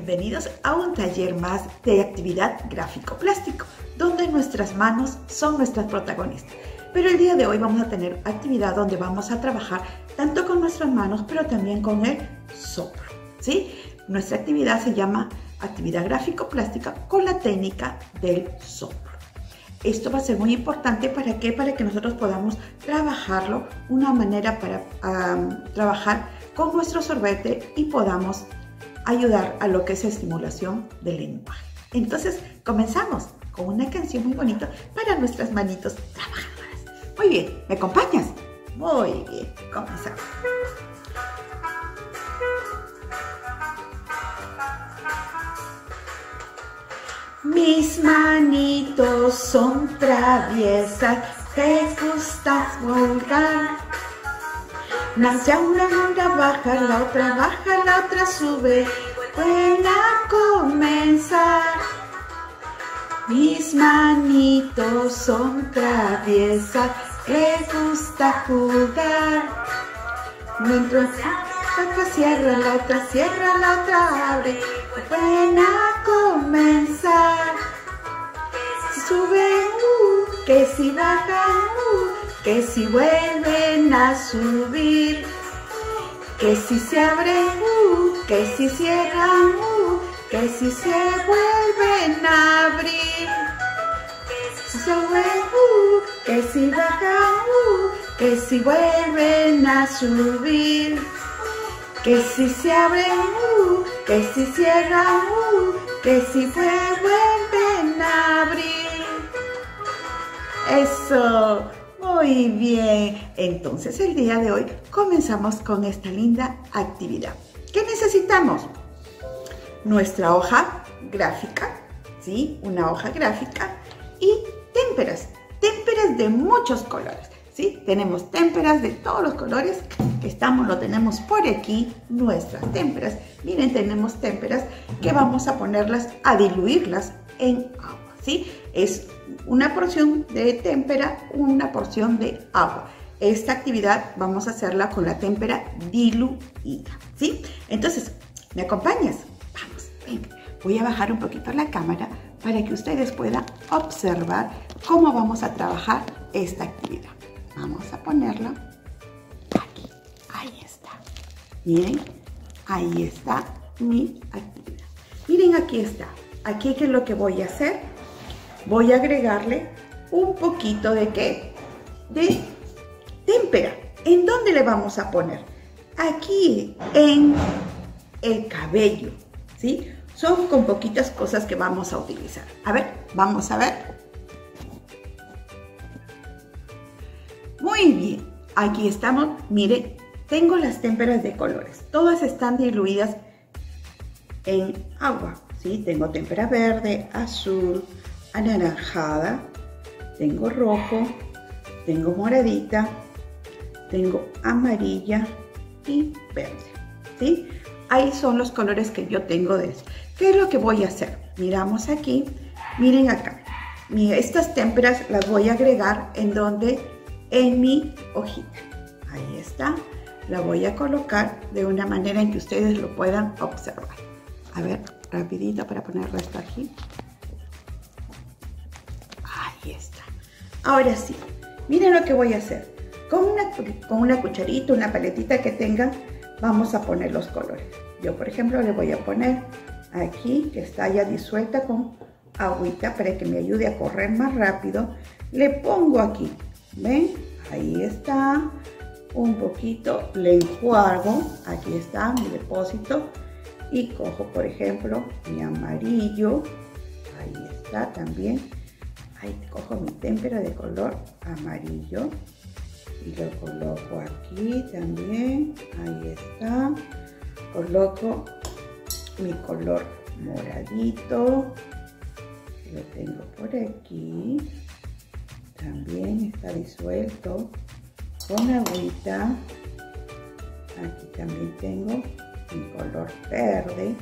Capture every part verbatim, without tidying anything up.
bienvenidos a un taller más de actividad gráfico-plástico, donde nuestras manos son nuestras protagonistas. Pero el día de hoy vamos a tener actividad donde vamos a trabajar tanto con nuestras manos, pero también con el soplo, ¿sí? Nuestra actividad se llama actividad gráfico-plástica con la técnica del soplo. Esto va a ser muy importante, ¿para qué? Para que nosotros podamos trabajarlo, una manera para um, trabajar con nuestro sorbete y podamos ayudar a lo que es estimulación del lenguaje. Entonces, comenzamos con una canción muy bonita para nuestras manitos trabajadoras. Muy bien, ¿me acompañas? Muy bien, comenzamos. Mis manitos son traviesas, te gusta jugar. Nace una, una, baja la otra, baja la otra, sube, vuelve a comenzar. Mis manitos son traviesas, les gusta jugar. Mientras la otra cierra, la otra cierra, la otra abre, vuelven a comenzar. Si suben, uh, que si bajan, uh, que si vuelven a subir, que si se abren, uh, que si cierran, uh, que si se vuelven a abrir, si suben, uh, que si bajan, uh, que si vuelven a subir, que si se abren, uh, que si cierran, uh, que si vuelven a abrir. Eso. Muy bien, entonces el día de hoy comenzamos con esta linda actividad. ¿Qué necesitamos? Nuestra hoja gráfica, ¿sí? Una hoja gráfica y témperas, témperas de muchos colores, ¿sí? Tenemos témperas de todos los colores que estamos, lo tenemos por aquí, nuestras témperas. Miren, tenemos témperas que vamos a ponerlas, a diluirlas en agua, ¿sí? Es una porción de témpera, una porción de agua. Esta actividad vamos a hacerla con la témpera diluida, ¿sí? Entonces, ¿me acompañas? Vamos, venga. Voy a bajar un poquito la cámara para que ustedes puedan observar cómo vamos a trabajar esta actividad. Vamos a ponerla aquí. Ahí está. Miren, ahí está mi actividad. Miren, aquí está. Aquí, ¿qué es lo que voy a hacer? Voy a agregarle un poquito de ¿qué? De témpera. ¿En dónde le vamos a poner? Aquí, en el cabello, ¿sí? Son con poquitas cosas que vamos a utilizar. A ver, vamos a ver. Muy bien, aquí estamos. Miren, tengo las témperas de colores. Todas están diluidas en agua, ¿sí? Tengo témpera verde, azul, anaranjada, tengo rojo, tengo moradita, tengo amarilla y verde, ¿sí? Ahí son los colores que yo tengo de eso. ¿Qué es lo que voy a hacer? Miramos aquí, miren acá. Estas témperas las voy a agregar en donde, en mi hojita. Ahí está. La voy a colocar de una manera en que ustedes lo puedan observar. A ver, rapidito para ponerlo esto aquí. Ahí está. Ahora sí, miren lo que voy a hacer. Con una, con una cucharita, una paletita que tengan, vamos a poner los colores. Yo, por ejemplo, le voy a poner aquí, que está ya disuelta con agüita para que me ayude a correr más rápido. Le pongo aquí, ¿ven? Ahí está. Un poquito, le enjuago. Aquí está mi depósito. Y cojo, por ejemplo, mi amarillo. Ahí está también. Ahí cojo mi témpera de color amarillo y lo coloco aquí también. Ahí está. Coloco mi color moradito. Lo tengo por aquí. También está disuelto con agüita. Aquí también tengo mi color verde,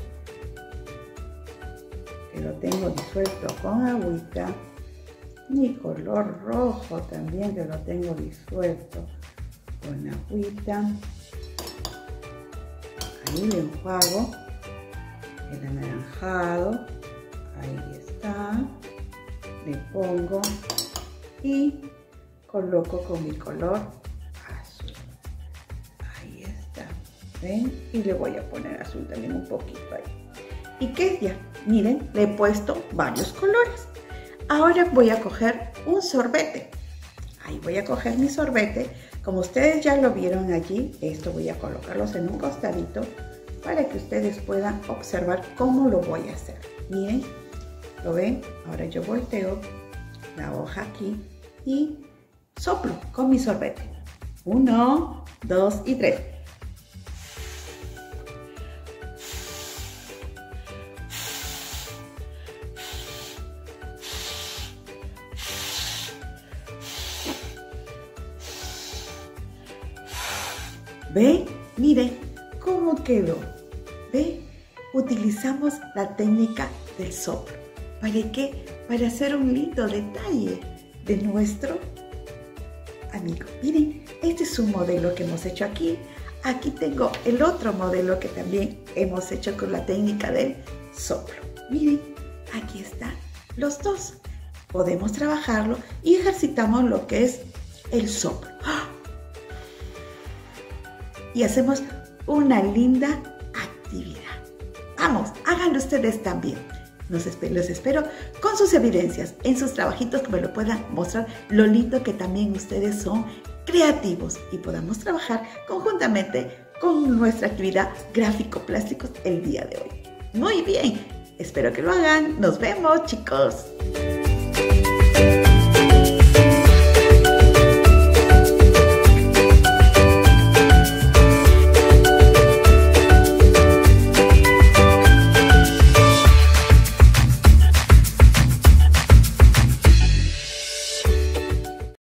que lo tengo disuelto con agüita. Mi color rojo también, que lo tengo disuelto con agüita. Ahí le enjuago. el anaranjado, ahí está, le pongo y coloco con mi color azul, ahí está, ¿ven? Y le voy a poner azul también un poquito ahí. ¿Y qué? Ya, miren, le he puesto varios colores. Ahora voy a coger un sorbete, ahí voy a coger mi sorbete, como ustedes ya lo vieron allí, esto voy a colocarlos en un costadito para que ustedes puedan observar cómo lo voy a hacer. Miren, ¿lo ven? Ahora yo volteo la hoja aquí y soplo con mi sorbete. Uno, dos y tres. ¿Ve? Miren cómo quedó. ¿Ve? Utilizamos la técnica del soplo. ¿Para qué? Para hacer un lindo detalle de nuestro amigo. Miren, este es un modelo que hemos hecho aquí. Aquí tengo el otro modelo que también hemos hecho con la técnica del soplo. Miren, aquí están los dos. Podemos trabajarlo y ejercitamos lo que es el soplo. Y hacemos una linda actividad. Vamos, háganlo ustedes también. Los espero, los espero con sus evidencias en sus trabajitos que me lo puedan mostrar lo lindo que también ustedes son creativos y podamos trabajar conjuntamente con nuestra actividad gráfico-plásticos el día de hoy. Muy bien, espero que lo hagan. Nos vemos, chicos.